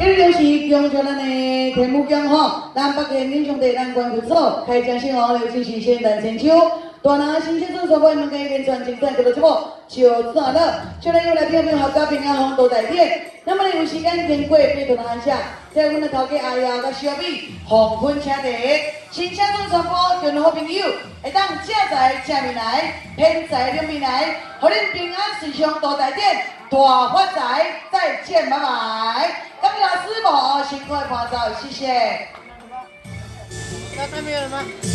这就是强调咱的天母江吼，咱北县民兄弟咱关注所开江新王刘进行先诞千秋。大拿新鲜做所播能给连传精彩节目就算了，就来又来听听好嘉宾啊，红豆大典。那么有时间经过别度南下，在阮的头家阿爷甲小美黄昏车地，新鲜做传播跟好朋友会当正在正面来，偏在两面来，互恁平安顺畅大大典，大发财，再见，拜拜。感谢师傅辛苦的伴奏，谢谢。 那看没有了吗？